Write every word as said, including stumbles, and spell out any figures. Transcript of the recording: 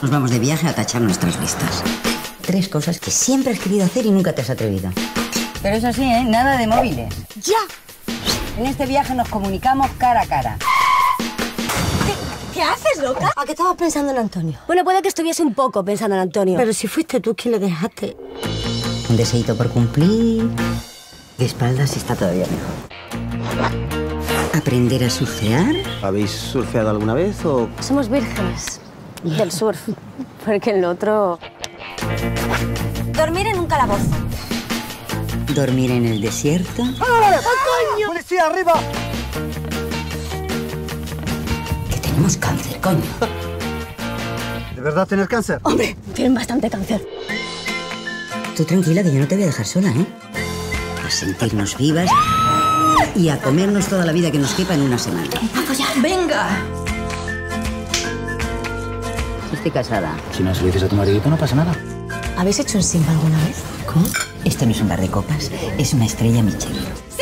Nos vamos de viaje a tachar nuestras vistas. Tres cosas que siempre has querido hacer y nunca te has atrevido. Pero eso sí, ¿eh? Nada de móviles. ¡Ya! En este viaje nos comunicamos cara a cara. ¿Qué, qué haces, loca? ¿A qué estabas pensando en Antonio? Bueno, puede que estuviese un poco pensando en Antonio. Pero si fuiste tú quien le dejaste. Un deseito por cumplir. De espaldas está todavía mejor. Aprender a surfear. ¿Habéis surfeado alguna vez o...? Somos vírgenes del surf, porque el otro... Dormir en un calabozo. Dormir en el desierto. ¡Oh, coño! ¡Policía, arriba! Que tenemos cáncer, coño. ¿De verdad tienes cáncer? Hombre, tienen bastante cáncer. Tú tranquila, que yo no te voy a dejar sola, ¿eh? A sentirnos vivas y a comernos toda la vida que nos quepa en una semana. ¡A follar! ¡Venga! Estoy casada. Si no se lo dices a tu maridito, no pasa nada. ¿Habéis hecho un simpa alguna vez? ¿Cómo? Esto no es un bar de copas, es una estrella Michelin. ¡Sí!